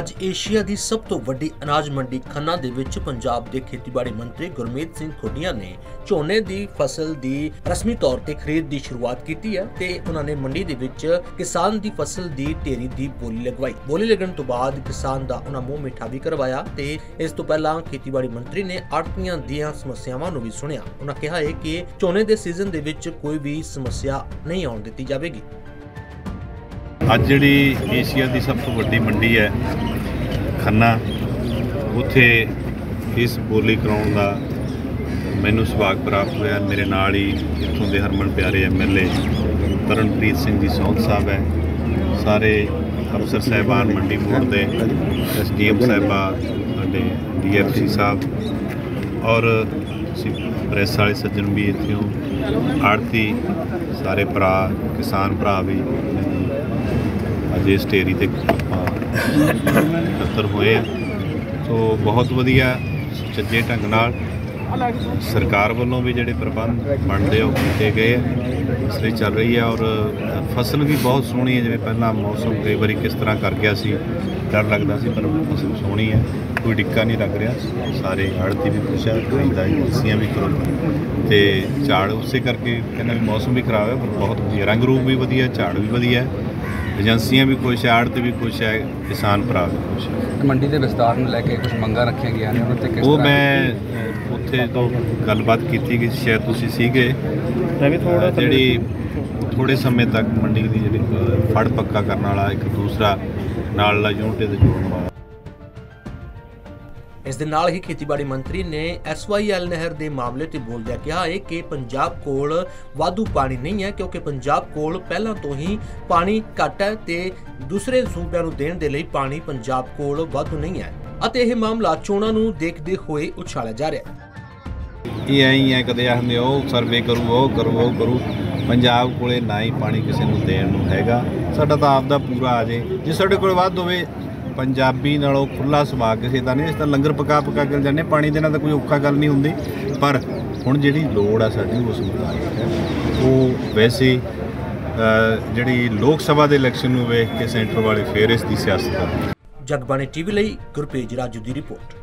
ਅੱਜ ਏਸ਼ੀਆ ਦੀ ਸਭ ਤੋਂ ਵੱਡੀ ਅਨਾਜ ਮੰਡੀ ਖੰਨਾ ਦੇ ਵਿੱਚ ਪੰਜਾਬ ਦੇ ਖੇਤੀਬਾੜੀ ਮੰਤਰੀ ਗੁਰਮੀਤ ਸਿੰਘ ਖੁੱਡੀਆਂ ਨੇ ਝੋਨੇ ਦੀ ਫਸਲ ਦੀ ਰਸਮੀ ਤੌਰ ਤੇ ਖਰੀਦ ਦੀ ਸ਼ੁਰੂਆਤ ਕੀਤੀ ਹੈ ਤੇ ਉਹਨਾਂ ਨੇ ਮੰਡੀ ਦੇ ਵਿੱਚ ਕਿਸਾਨ ਦੀ ਫਸਲ ਦੀ ਢੇਰੀ ਦੀ ਬੋਲੀ ਲਗਵਾਈ। ਬੋਲੀ ਲੱਗਣ ਤੋਂ ਬਾਅਦ ਕਿਸਾਨ ਦਾ ਉਹਨਾਂ ਮੂੰਹ ਮਿੱਠਾ ਵੀ ਕਰਵਾਇਆ ਤੇ ਇਸ ਤੋਂ ਪਹਿਲਾਂ ਖੇਤੀਬਾੜੀ ਮੰਤਰੀ ਨੇ ਆੜ੍ਹਤੀਆਂ ਦੀਆਂ ਸਮੱਸਿਆਵਾਂ ਨੂੰ ਵੀ ਸੁਣਿਆ। ਉਹਨਾਂ ਕਿਹਾ ਹੈ ਕਿ ਝੋਨੇ ਦੇ ਸੀਜ਼ਨ ਦੇ ਵਿੱਚ ਕੋਈ ਵੀ ਸਮੱਸਿਆ ਨਹੀਂ ਆਉਣ ਦਿੱਤੀ ਜਾਵੇਗੀ। ਅੱਜ ਜਿਹੜੀ ਏਸ਼ੀਆ ਦੀ ਸਭ ਤੋਂ ਵੱਡੀ ਮੰਡੀ ਹੈ ਖੰਨਾ, ਉੱਥੇ ਇਸ ਬੋਲੀ ਕਰਾਉਣ ਦਾ ਮੈਨੂੰ ਸੁਭਾਗ ਪ੍ਰਾਪਤ ਹੋਇਆ। ਮੇਰੇ ਨਾਲ ਹੀ ਇੱਥੋਂ ਦੇ ਹਰਮਨ ਪਿਆਰੇ MLA ਤਰਨਪ੍ਰੀਤ ਸਿੰਘ ਜੀ ਸੌਂਦ ਸਾਹਿਬ ਹੈ, ਸਾਰੇ ਅਫਸਰ ਸਾਹਿਬਾਨ ਮੰਡੀ ਬੋਰਡ ਦੇ SDM ਸਾਹਿਬਾ, ਸਾਡੇ DFC ਸਾਹਿਬ ਔਰ ਪ੍ਰੈਸ ਵਾਲੇ ਸੱਜਣ ਵੀ ਇੱਥੇ ਆੜਤੀ ਸਾਰੇ ਭਰਾ ਕਿਸਾਨ ਭਰਾ ਵੀ ਅੱਜ ਇਸ ਢੇਰੀ ਤੇ ਆਪਾਂ ਇਕੱਤਰ ਹੋਏ ਆ। ਸੋ ਬਹੁਤ ਵਧੀਆ ਸੁਚੱਜੇ ਢੰਗ ਨਾਲ ਸਰਕਾਰ ਵੱਲੋਂ ਵੀ ਜਿਹੜੇ ਪ੍ਰਬੰਧ ਬਣਦੇ ਉਹ ਕੀਤੇ ਗਏ ਆ, ਇਸ ਲਈ ਚੱਲ ਰਹੀ ਹੈ। ਔਰ ਫਸਲ ਵੀ ਬਹੁਤ ਸੋਹਣੀ ਹੈ। ਜਿਵੇਂ ਪਹਿਲਾਂ ਮੌਸਮ ਕਈ ਵਾਰੀ ਕਿਸ ਤਰ੍ਹਾਂ ਕਰ ਗਿਆ ਸੀ, ਡਰ ਲੱਗਦਾ ਸੀ, ਪਰ ਫਸਲ ਸੋਹਣੀ ਹੈ, ਕੋਈ ਡਿੱਕਾ ਨਹੀਂ ਲੱਗ ਰਿਹਾ। ਸਾਰੇ ਆੜ੍ਹਤੀ ਵੀ ਖੁਸ਼ ਹੈ, ਖਰੀਦਦਾਰੀਆਂ ਵੀ ਕਰੋ ਅਤੇ ਝਾੜ ਉਸੇ ਕਰਕੇ ਕਹਿੰਦਾ ਵੀ ਮੌਸਮ ਵੀ ਖਰਾਬ ਹੈ ਪਰ ਬਹੁਤ ਵਧੀਆ, ਰੰਗ ਰੂਪ ਵੀ ਵਧੀਆ, ਝਾੜ ਵੀ ਵਧੀਆ, ਏਜੰਸੀਆਂ ਵੀ ਖੁਸ਼ ਹੈ, ਆੜ੍ਹਤੀ ਵੀ ਖੁਸ਼ ਹੈ, ਕਿਸਾਨ ਭਰਾ ਵੀ ਖੁਸ਼ ਹੈ। ਮੰਡੀ ਦੇ ਵਿਸਤਾਰ ਨੂੰ ਲੈ ਕੇ ਕੁਝ ਮੰਗਾਂ ਰੱਖੀਆਂ ਗਈਆਂ ਨੇ, ਉਹਨਾਂ 'ਤੇ ਕਿਸ ਉਹ ਮੈਂ ਉੱਥੇ ਤੋਂ ਗੱਲਬਾਤ ਕੀਤੀ ਕਿ ਸ਼ਾਇਦ ਤੁਸੀਂ ਸੀਗੇ, ਜਿਹੜੀ ਥੋੜ੍ਹੇ ਸਮੇਂ ਤੱਕ ਮੰਡੀ ਦੀ ਜਿਹੜੀ ਫੜ ਪੱਕਾ ਕਰਨ ਵਾਲਾ ਇੱਕ ਦੂਸਰਾ ਨਾਲ ਵਾਲਾ ਯੂਨਿਟ ਦੇ ਜੋੜਨ ਵਾਲਾ। ਇਸ ਦੇ ਨਾਲ ਹੀ ਖੇਤੀਬਾੜੀ ਮੰਤਰੀ ਨੇ SYL ਨਹਿਰ ਦੇ ਮਾਮਲੇ ਤੇ ਬੋਲਦਿਆਂ ਕਿਹਾ ਹੈ ਕਿ ਪੰਜਾਬ ਕੋਲ ਵਾਧੂ ਪਾਣੀ ਨਹੀਂ ਹੈ, ਕਿਉਂਕਿ ਪੰਜਾਬ ਕੋਲ ਪਹਿਲਾਂ ਤੋਂ ਹੀ ਪਾਣੀ ਘੱਟ ਹੈ ਤੇ ਦੂਸਰੇ ਸੂਬਿਆਂ ਨੂੰ ਦੇਣ ਦੇ ਲਈ ਪਾਣੀ ਪੰਜਾਬ ਕੋਲ ਵਾਧੂ ਨਹੀਂ ਹੈ ਅਤੇ ਇਹ ਮਾਮਲਾ ਚੋਣਾਂ ਨੂੰ ਦੇਖਦੇ ਹੋਏ ਉਛਾਲਿਆ ਜਾ ਰਿਹਾ ਹੈ। ਇਹ ਐਂ ਹੀ ਹੈ, ਕਦੇ ਆਖਦੇ ਉਹ ਸਰਵੇ ਕਰੂ, ਉਹ ਕਰੂ। ਪੰਜਾਬ ਕੋਲੇ ਨਾ ਹੀ ਪਾਣੀ ਕਿਸੇ ਨੂੰ ਦੇਣ ਨੂੰ ਹੈਗਾ, ਸਾਡਾ ਤਾਂ ਆਪਦਾ ਪੂਰਾ ਆ ਜੇ। ਜੇ ਸਾਡੇ ਕੋਲ ਵੱਧ ਹੋਵੇ, ਪੰਜਾਬੀ ਨਾਲੋਂ ਖੁੱਲ੍ਹਾ ਸੁਭਾਅ ਕਿਸੇ ਦਾ ਨਹੀਂ, ਇਸ ਤਾਂ ਲੰਗਰ ਪਕਾ ਕੇ ਜਾਂਦੇ, ਪਾਣੀ ਦੇਣਾ ਤਾਂ ਕੋਈ ਔਖਾ ਗੱਲ ਨਹੀਂ ਹੁੰਦੀ। ਪਰ ਹੁਣ ਜਿਹੜੀ ਲੋੜ ਆ ਸਾਡੀ ਉਸ ਮੁਤਾਬਕ ਹੈ। ਉਹ ਵੈਸੇ ਜਿਹੜੀ ਲੋਕ ਸਭਾ ਦੇ ਇਲੈਕਸ਼ਨ ਨੂੰ ਵੇਖ ਕੇ ਸੈਂਟਰ ਵਾਲੇ ਫੇਰ ਇਸ ਦੀ ਸਿਆਸਤ ਕਰਦੇ। ਜਗਬਾਣੀ TV ਲਈ ਗੁਰਪ੍ਰੀਤ ਰਾਜੂ ਦੀ ਰਿਪੋਰਟ।